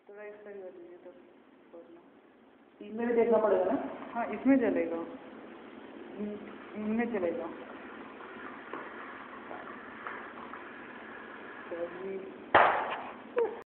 थोड़ा एक्स्ट्रा कर दीजिए तब करना। इनमें भी देखना पड़ेगा ना? हाँ इसमें चलेगा, इनमें चलेगा। चलिए